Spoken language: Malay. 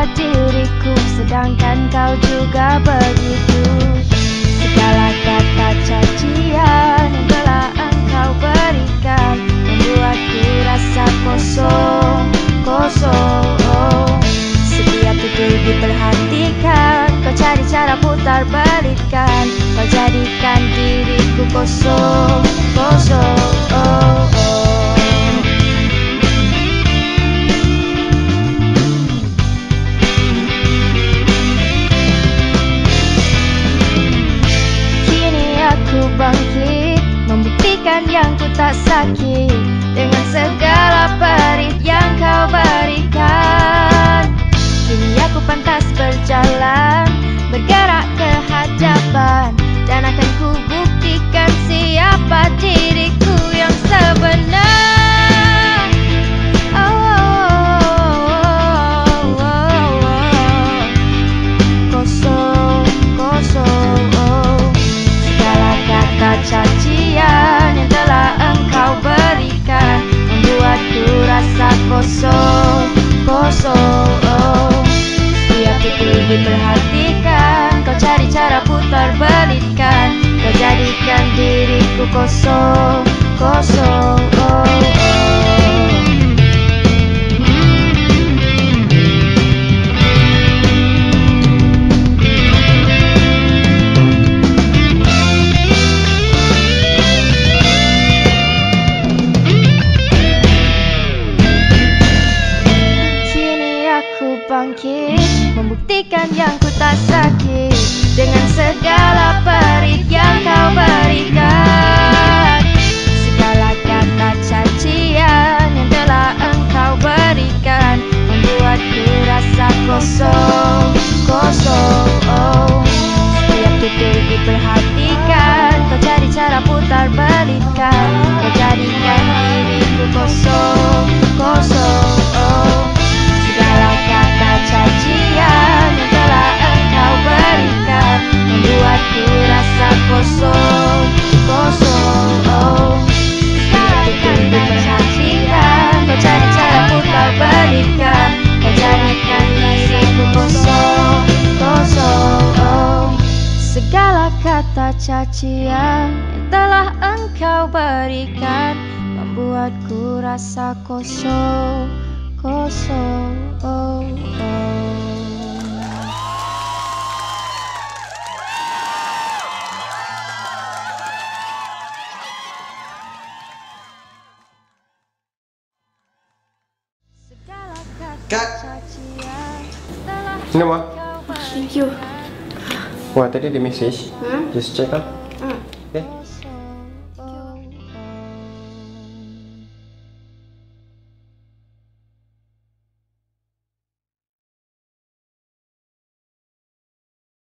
diriku, sedangkan kau juga begitu. Segala kata cacian yang telah engkau berikan membuatku rasa kosong, kosong. Setiap detik diperhatikan, kau cari cara putar balikan, kau jadikan diriku kosong, kosong. Aku bangkit, membuktikan yang ku tak sakit dengan segala perih yang kau berikan. Kini aku pantas berjalan, bergerak ke hadapan, dan akan ku buktikan siapa diriku yang sebenar. Kosong, kosong. Cacian yang telah engkau berikan membuatku rasa kosong, kosong. Setiap detik diperhatikan, kau cari cara putar balikan, kau jadikan diriku kosong, kosong. Bangkit, membuktikan yang ku tak sakit dengan segala perih yang kau berikan. Segala kata cacian yang telah engkau berikan membuatku rasa kosong, kosong. Setiap detik diperhatikan, kau cari cara putar balikan, kau jadikan diriku kosong, kosong. Segala kata cacian yang telah engkau berikan membuatku rasa kosong, kosong. Setiap detik diperhatikan, kau cari cara putar balikan, kau jadikan diriku kosong, kosong. Segala kata cacian yang telah engkau berikan membuatku rasa kosong, kosong. Kak, ini apa? Thank you. Wah, tadi di message. Just check out.